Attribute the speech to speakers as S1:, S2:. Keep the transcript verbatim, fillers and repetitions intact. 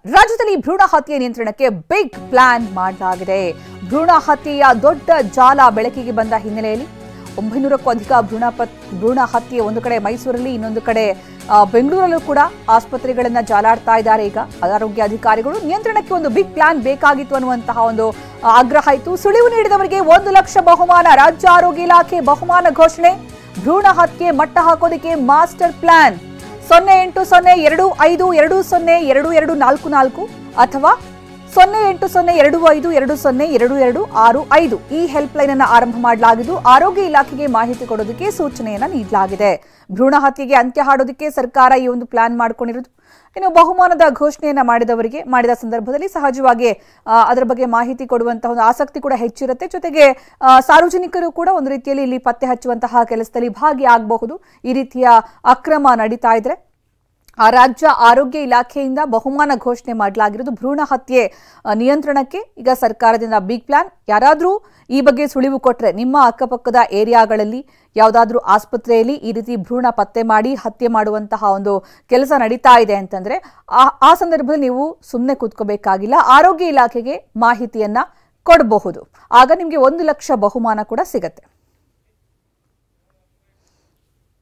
S1: ರಾಜ್ಯದಲ್ಲಿ ಭ್ರೂಣ ಹತ್ಯೆ ನಿಯಂತ್ರಣಕ್ಕೆ ಬಿಗ್ ಪ್ಲಾನ್ ಮಾಡಲಾಗಿದೆ. ಭ್ರೂಣ ಹತ್ಯೆಯ ದೊಡ್ಡ ಜಾಲ ಬೆಳಕಿಗೆ ಬಂದ ಹಿನ್ನೆಲೆಯಲ್ಲಿ ಒಂಬೈನೂರಕ್ಕೂ ಅಧಿಕ ಭ್ರೂಣ ಭ್ರೂಣ ಹತ್ಯೆ ಒಂದು ಕಡೆ ಮೈಸೂರಲ್ಲಿ, ಇನ್ನೊಂದು ಕಡೆ ಬೆಂಗಳೂರಲ್ಲೂ ಕೂಡ ಆಸ್ಪತ್ರೆಗಳನ್ನ ಜಾಲಾಡ್ತಾ ಇದ್ದಾರೆ. ಈಗ ಆರೋಗ್ಯ ಅಧಿಕಾರಿಗಳು ನಿಯಂತ್ರಣಕ್ಕೆ ಒಂದು ಬಿಗ್ ಪ್ಲಾನ್ ಬೇಕಾಗಿತ್ತು ಅನ್ನುವಂತಹ ಒಂದು ಆಗ್ರಹ ಇತ್ತು. ಸುಳಿವು ನೀಡಿದವರಿಗೆ ಒಂದು ಲಕ್ಷ ಬಹುಮಾನ. ರಾಜ್ಯ ಆರೋಗ್ಯ ಇಲಾಖೆ ಬಹುಮಾನ ಘೋಷಣೆ. ಭ್ರೂಣ ಹತ್ಯೆ ಮಟ್ಟ ಹಾಕೋದಕ್ಕೆ ಮಾಸ್ಟರ್ ಪ್ಲಾನ್. ಸೊನ್ನೆ ಎಂಟು ಸೊನ್ನೆ ಎರಡು ಐದು ಎರಡು ಸೊನ್ನೆ ಎರಡು ಎರಡು ನಾಲ್ಕು ನಾಲ್ಕು ಅಥವಾ ಸೊನ್ನೆ ಎಂಟು ಸೊನ್ನೆ ಎರಡು ಐದು ಎರಡು ಸೊನ್ನೆ ಎರಡು ಎರಡು ಆರು ಐದು ಈ ಹೆಲ್ಪ್ ಲೈನ್ ಅನ್ನು ಆರಂಭ ಮಾಡಲಾಗಿದ್ದು ಆರೋಗ್ಯ ಇಲಾಖೆಗೆ ಮಾಹಿತಿ ಕೊಡೋದಕ್ಕೆ ಸೂಚನೆಯನ್ನ ನೀಡಲಾಗಿದೆ. ಭ್ರೂಣ ಹತ್ಯೆಗೆ ಅಂತ್ಯ ಹಾಡೋದಕ್ಕೆ ಸರ್ಕಾರ ಈ ಒಂದು ಪ್ಲಾನ್ ಮಾಡ್ಕೊಂಡಿರೋದು. ಇನ್ನು ಬಹುಮಾನದ ಘೋಷಣೆಯನ್ನ ಮಾಡಿದವರಿಗೆ ಮಾಡಿದ ಸಂದರ್ಭದಲ್ಲಿ ಸಹಜವಾಗಿ ಅದರ ಬಗ್ಗೆ ಮಾಹಿತಿ ಕೊಡುವಂತಹ ಒಂದು ಆಸಕ್ತಿ ಕೂಡ ಹೆಚ್ಚಿರುತ್ತೆ. ಜೊತೆಗೆ ಸಾರ್ವಜನಿಕರು ಕೂಡ ಒಂದು ರೀತಿಯಲ್ಲಿ ಇಲ್ಲಿ ಪತ್ತೆ ಹಚ್ಚುವಂತಹ ಕೆಲಸದಲ್ಲಿ ಭಾಗಿಯಾಗಬಹುದು. ಈ ರೀತಿಯ ಅಕ್ರಮ ನಡೀತಾ ಇದ್ರೆ ಆ ರಾಜ್ಯ ಆರೋಗ್ಯ ಇಲಾಖೆಯಿಂದ ಬಹುಮಾನ ಘೋಷಣೆ ಮಾಡಲಾಗಿರೋದು. ಭ್ರೂಣ ಹತ್ಯೆ ನಿಯಂತ್ರಣಕ್ಕೆ ಈಗ ಸರ್ಕಾರದಿಂದ ಬಿಗ್ ಪ್ಲಾನ್. ಯಾರಾದರೂ ಈ ಬಗ್ಗೆ ಸುಳಿವು ಕೊಟ್ಟರೆ ನಿಮ್ಮ ಅಕ್ಕಪಕ್ಕದ ಏರಿಯಾಗಳಲ್ಲಿ ಯಾವುದಾದ್ರೂ ಆಸ್ಪತ್ರೆಯಲ್ಲಿ ಈ ರೀತಿ ಭ್ರೂಣ ಪತ್ತೆ ಮಾಡಿ ಹತ್ಯೆ ಮಾಡುವಂತಹ ಒಂದು ಕೆಲಸ ನಡೀತಾ ಇದೆ ಅಂತಂದ್ರೆ ಆ ಸಂದರ್ಭದಲ್ಲಿ ನೀವು ಸುಮ್ಮನೆ ಕೂತ್ಕೋಬೇಕಾಗಿಲ್ಲ. ಆರೋಗ್ಯ ಇಲಾಖೆಗೆ ಮಾಹಿತಿಯನ್ನ ಕೊಡಬಹುದು. ಆಗ ನಿಮಗೆ ಒಂದು ಲಕ್ಷ ಬಹುಮಾನ ಕೂಡ ಸಿಗತ್ತೆ.